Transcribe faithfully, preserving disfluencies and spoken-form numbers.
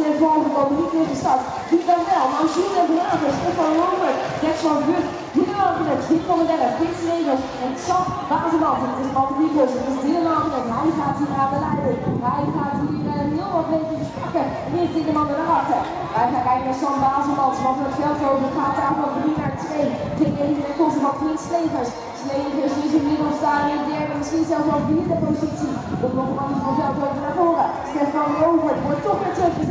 naar voren komen, niet meer gestart. Doet dan wel, maar Jules en Braven, Stefan Robert, Rex van Vught, Dylan Ankenet, Dick van der Derde, Frits Levers en Sam Bazenmans. Het is Paul Wiekels, het is Dylan Ankenet, hij gaat hier aan de leiding. Hij gaat hier uh, heel wat meters pakken en heeft in de man naar achter. Wij gaan kijken naar Sam Bazenmans, wat er het veld over gaat daar van drie naar twee. Geen even naar kosten van Frits Levers. Slegers is inmiddels daar in derde, misschien zelfs wel vierde positie. Komt nog een man van veld over naar voren. Stefan Robert wordt toch weer teruggezet.